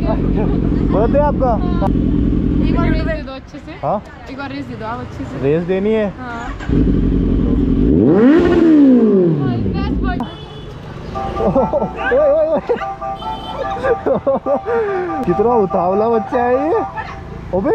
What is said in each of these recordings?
Birthday आपका? एक बार race दे दो अच्छे से। हाँ एक बार रेस दे दो आप अच्छे से। रेस देनी है। हाँ। ओए ओए ओए कितना उतावला बच्चा है ये। ओबे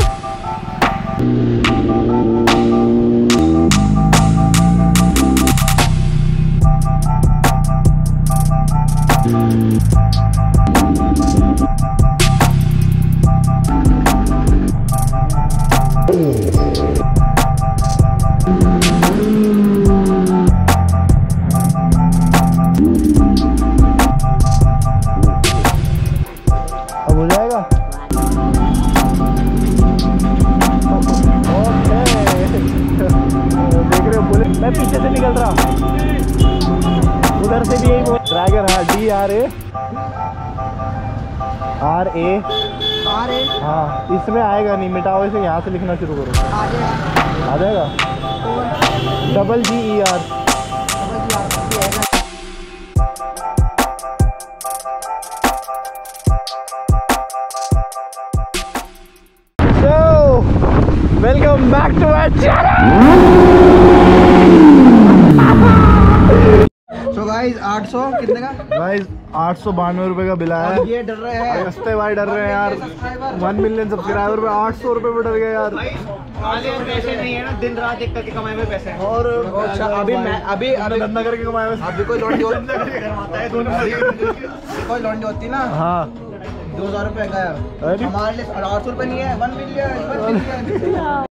अब हो जाएगा। देख रहे हो पुलिस, मैं पीछे से निकल रहा, उधर से भी यही बोल। ड्रैगन, हाँ DRA हाँ, इसमें आएगा नहीं, मिटाओ इसे, यहाँ से लिखना शुरू करो। आ जाएगा। GER। Welcome back to my channel. तो गाइस 800 कितने का? गाइस 892 रुपये का बिल आया है। ये डर रहे हैं, हंसते भाई डर रहे हैं यार। 1 मिलियन सब्सक्राइबर पे 800 रुपये में डर गए यार। पैसे नहीं है ना, दिन रात एक करके कमाए हुए पैसे हैं। और अच्छा अभी धंधा करके कमाए हुए। अभी कोई लौंडी होती ना, हाँ 2000 रुपए गया। हमारे लिए 800 रुपए नहीं है, 1 million.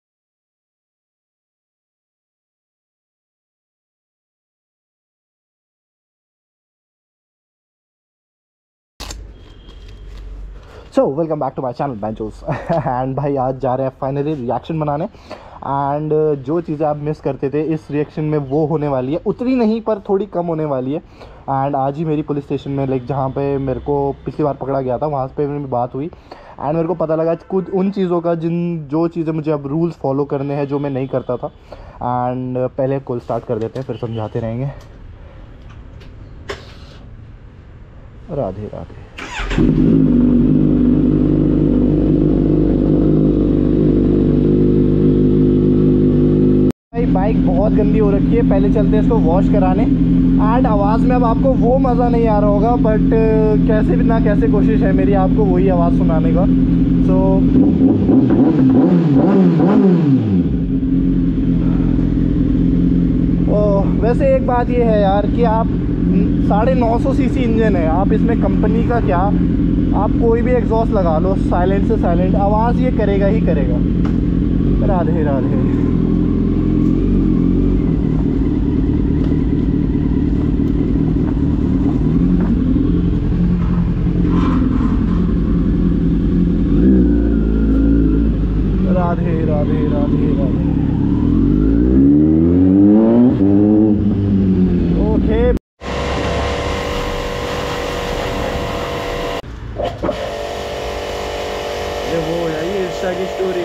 So welcome back to my channel बैंचोस। एंड भाई आज जा रहे हैं फाइनली रिएक्शन बनाने। एंड जो चीज़ें आप मिस करते थे इस रिएक्शन में वो होने वाली है, उतनी नहीं पर थोड़ी कम होने वाली है। एंड आज ही मेरी पुलिस स्टेशन में लाइक जहाँ पे मेरे को पिछली बार पकड़ा गया था वहाँ पे मेरी बात हुई। एंड मेरे को पता लगा कुछ उन चीज़ों का जो चीज़ें मुझे अब रूल्स फॉलो करने हैं जो मैं नहीं करता था। एंड पहले कॉल स्टार्ट कर देते हैं, फिर समझाते रहेंगे। राधे राधे। बाइक बहुत गंदी हो रखी है, पहले चलते हैं इसको वॉश कराने। एंड आवाज़ में अब आपको वो मज़ा नहीं आ रहा होगा, बट कैसे भी ना कैसे कोशिश है मेरी आपको वही आवाज़ सुनाने का। सो वैसे एक बात ये है यार कि आप 950 सीसी इंजन है, आप इसमें कंपनी का क्या, आप कोई भी एग्जॉस्ट लगा लो, साइलेंट से साइलेंट आवाज़ ये करेगा ही करेगा। राधे राधे। राधे राधे राधे राधे। ओके ये वो है ये इंस्टा की स्टोरी।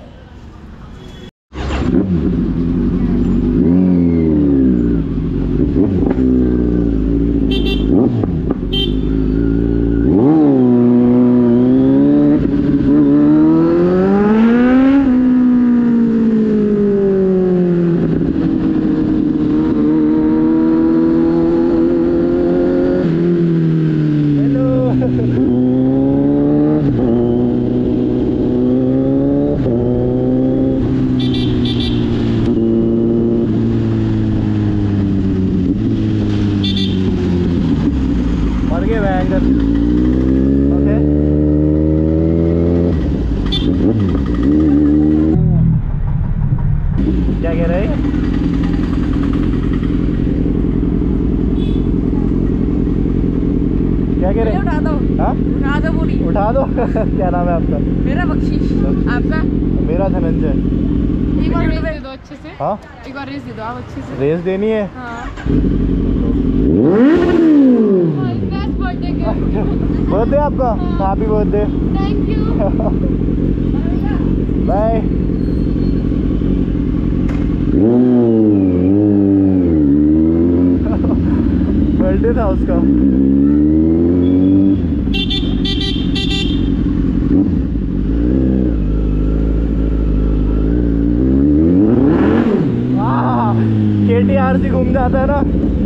क्या कह रहे हैं? क्या कह रहे हैं? उठा दो। हाँ उठा दो पूरी। उठा दो। क्या नाम है आपका? मेरा बख्शीश। आपका? मेरा धनंजय। एक बार रेस दे दो अच्छे से। हाँ एक बार रेस दे दो आप अच्छे से। रेस देनी है। हाँ। बर्थडे आपका? Happy birthday. Thank you. Bye. Birthday था उसका। वाराणसी घूम जाता है ना।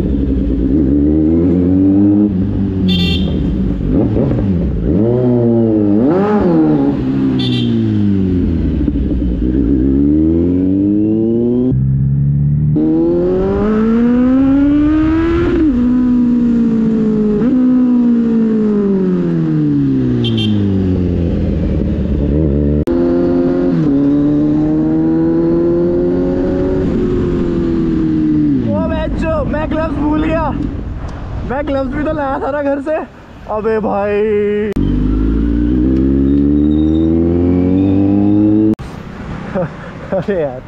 मैं ग्लव्स भूल गया, मैं ग्लव्स भी तो लाया था ना घर से। अबे भाई अरे यार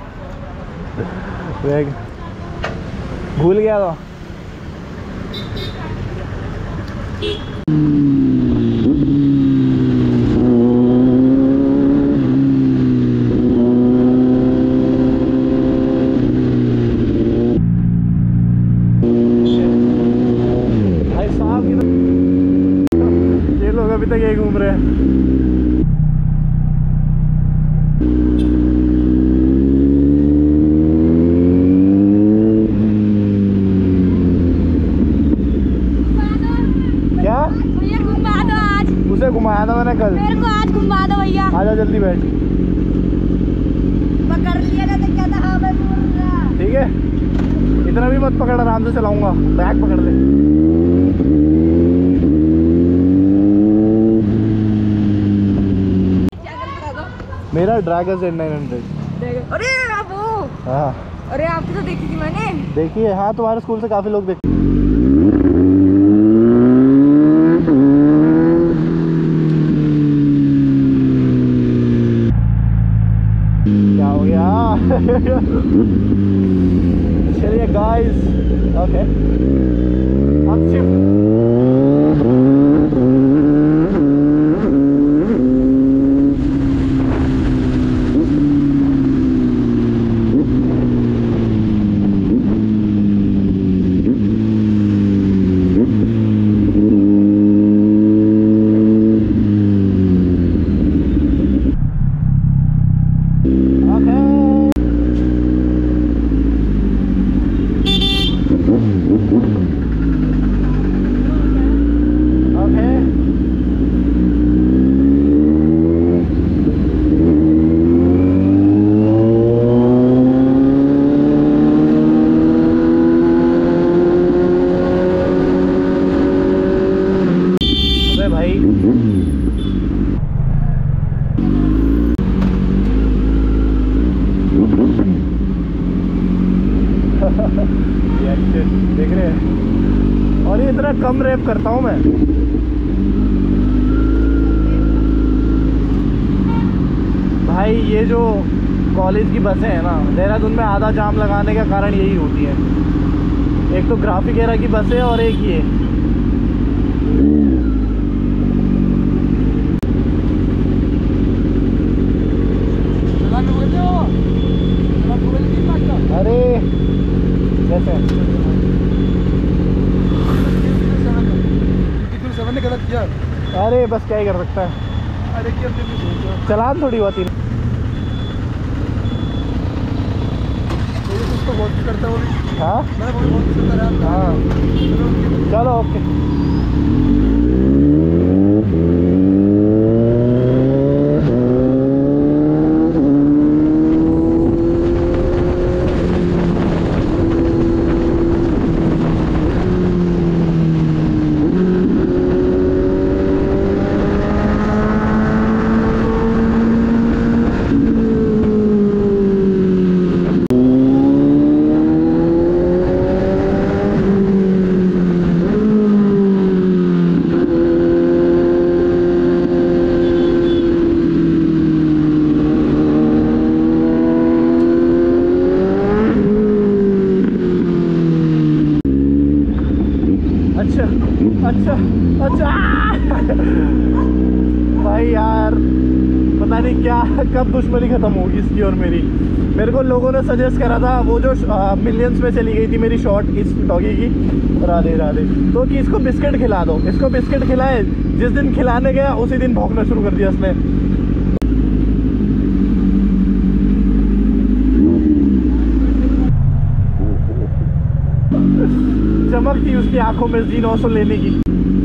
भूल गया था। अभी तक यही घूम रहे हैं। क्या भैया घुमा दो आज। उसे घुमाया था मैंने कल। मेरे को आज घुमा दो भैया। आजा जल्दी बैठ। पकड़ लिया ना तो क्या था। हाँ मैं बोल रहा। ठीक है इतना भी मत पकड़, आराम से चलाऊंगा। बैग पकड़ ले। मेरा ड्रैगन Z900। अरे वो हाँ अरे आपकी तो देखी थी मैंने। देखिए हाँ तुम्हारे स्कूल से काफी लोग देखते। क्या हो गया चलिए गाइस ओके हम शिफ्ट। देख रहे हैं और ये इतना कम रेप करता हूँ मैं। भाई ये जो कॉलेज की बसें हैं ना देहरादून में आधा जाम लगाने का कारण यही होती है। एक तो ग्राफिक एरा की बसें और एक ये। अरे कैसे ने गलत किया। अरे बस क्या ही कर सकता है। अरे चलान थोड़ी हुआ थी। तो बहुत करता है। हाँ मैं बहुत करता रहा। हाँ चलो ओके। अच्छा अच्छा भाई यार पता नहीं क्या कब दुश्मनी ख़त्म होगी इसकी और मेरी। मेरे को लोगों ने सजेस्ट करा था वो जो मिलियंस में चली गई थी मेरी शॉट इस डॉगी की, राधे राधे, तो कि इसको बिस्किट खिला दो। इसको बिस्किट खिलाए, जिस दिन खिलाने गया उसी दिन भौंकना शुरू कर दिया इसने। चमक थी उसकी आंखों में Z900 लेने की।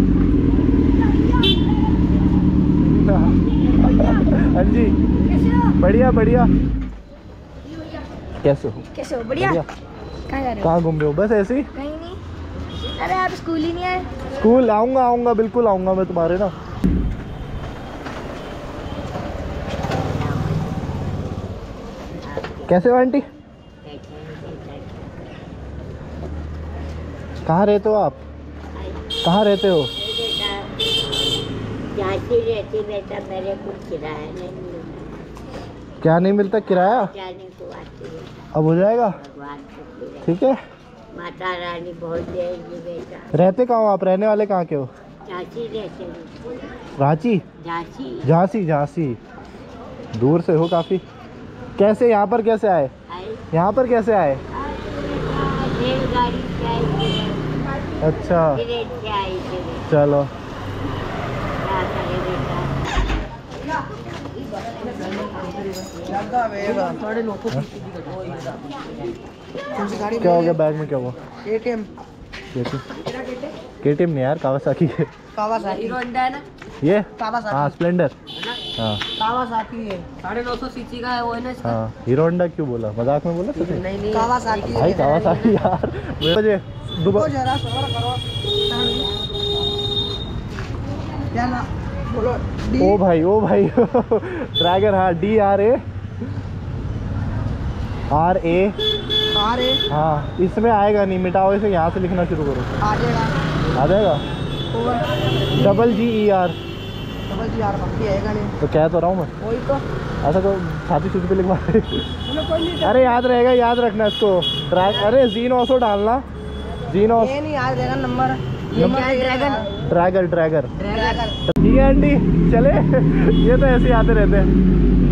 हाँ जी, बढ़िया बढ़िया। कैसे हो? कैसे हो? बढ़िया। कहाँ जा रहे हो? कहाँ घूम रहे हो? बस ऐसे ही। कहीं नहीं। अरे आप स्कूल ही नहीं आए? स्कूल आऊँगा आऊँगा, बिल्कुल आऊँगा मैं तुम्हारे ना। कैसे हो आंटी? कहाँ रहते हो आप? कहाँ रहते हो? रहती बेटा, मेरे को किराया नहीं मिलता। क्या नहीं मिलता? किराया जाने को आती है, अब हो जाएगा। भगवान को ठीक है। माता रानी बहुत देगी बेटा। रहते कहाँ हो आप? रहने वाले कहाँ के हो? झांसी रहते हैं। रांची? झांसी झांसी? झांसी दूर से हो काफ़ी। कैसे यहाँ पर कैसे आए? आई यहाँ पर कैसे आए? रेलगाड़ी से आई थी, अच्छा ट्रेन से आई थी। चलो। क्या करे बेटा। क्या हो गया बैग में? क्या हुआ? KTM KTM नहीं यार, कावासाकी है। कावासाकी है ना, ये कावासाकी हाँ स्प्लेंडर। हाँ कावासाकी है, 950 सीसी का है वो, है ना। हाँ हीरो होंडा क्यों बोला? मजाक में बोला तुझे? नहीं कावासाकी भाई कावासाकी यार। मुझे दुबई जरा सबर करो। क्या ना बोलो? ओ भाई ड्रैगन। हाँ DRA हाँ, इसमें आएगा नहीं, मिटाओ इसे, यहाँ से लिखना शुरू करो। आ जाएगा। आ जाएगा। GER बाकी आएगा नहीं। तो कह तो रहा हूँ मैं। वही तो। ऐसा तो छाती छुटी पे लिखवा दे। कोई नहीं। अरे याद रहेगा, याद रखना इसको। अरे Z900 डालना। Z900 ये नहीं याद रहेगा नंबर। ड्रैगर। ठीक है आंटी, चले। ये तो ऐसे ही आते रहते हैं।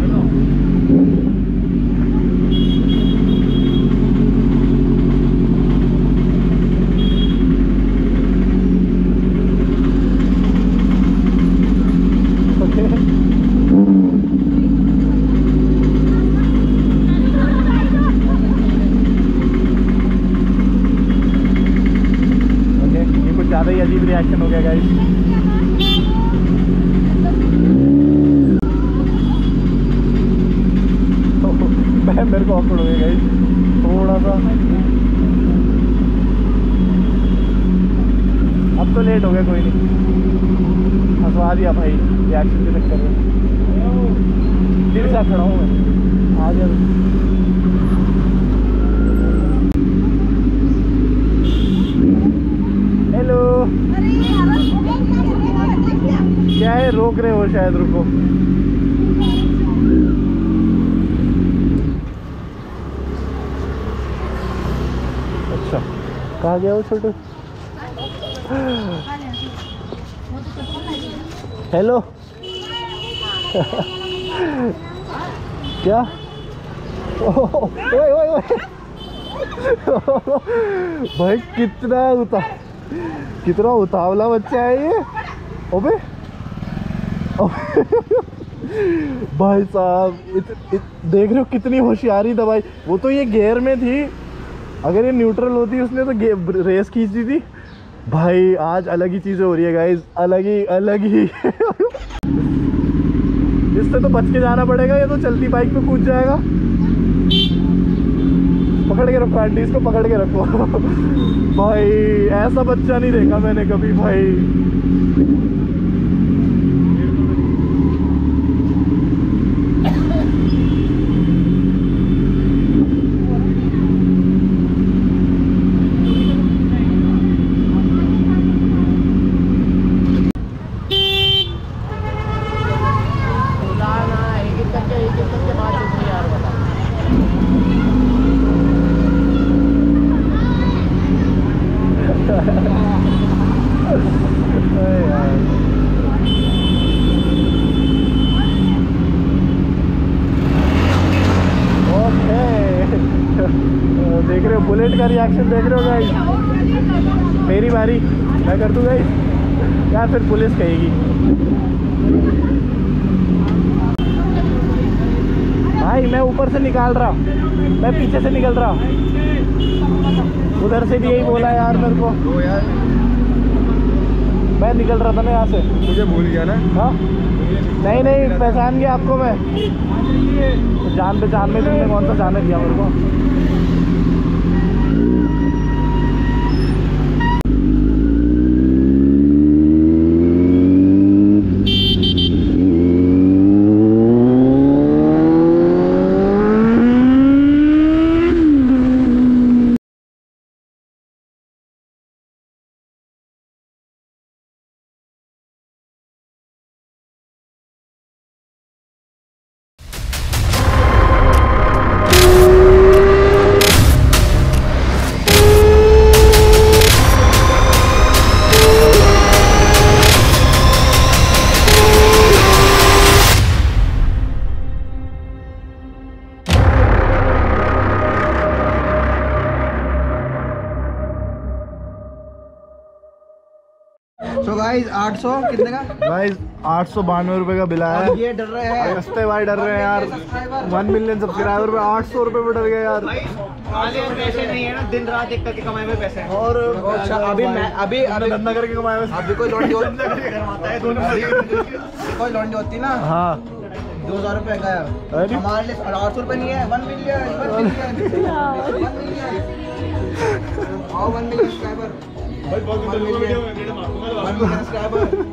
ज़्यादा ही अजीब रिएक्शन हो गया गाइस। मेरे को ऑकवर्ड हो गया गाइस थोड़ा सा। अब तो लेट हो गया, कोई नहीं, हंसवा दिया भाई रिएक्शन के चक्कर में। तेरे साथ खड़ा हूँ मैं, आ जा। हेलो। क्या है, रोक रहे हो शायद? रुको। अच्छा कहाँ गया वो छोटू? हेलो। क्या? ओए ओए ओए भाई कितना उतावला बच्चा है ये। ओबे भाई साहब देख रहे हो कितनी होशियारी दवाई। वो तो ये गियर में थी, अगर ये न्यूट्रल होती उसने तो रेस खींच दी थी। भाई आज अलग ही चीज़ें हो रही है गाइस, अलग ही इससे तो बच के जाना पड़ेगा, ये तो चलती बाइक पे कूद जाएगा। पकड़ के रखो आंटी, इसको पकड़ के रखो। भाई ऐसा बच्चा नहीं देखा मैंने कभी भाई। देख रहे हो बुलेट का रिएक्शन, देख रहे हो गाइस। मेरी बारी, मैं कर दूँ गाइस या फिर पुलिस कहेगी? भाई मैं ऊपर से निकाल रहा, मैं पीछे से निकल रहा। उधर से भी यही बोला यार मेरे को। तो यार मैं निकल रहा था ना यहाँ से। मुझे भूल गया ना। हाँ नहीं नहीं पहचान गया आपको मैं। जान पहचान में तुमने कौन सा जाने दिया मेरे को। So guys 800 कितने का? गाइस 892 रुपये का बिल आया है। ये डर रहे हैं। हंसते भाई डर रहे हैं यार। 1 मिलियन सब्सक्राइबर पे 800 रुपये में डर गए यार। पैसे नहीं है ना, दिन रात एक करके कमाए हुए पैसे हैं। और अच्छा अभी धंधा करके कमाए हुए। अभी कोई लौंडी कोई लौंडी होती ना। हाँ 2000 रुपए का अरे? हमारे लिए 800 रुपए नहीं है। 1 मिलियन 1 मिलियन आओ 1 मिलियन सब्सक्राइबर। 1 million subscriber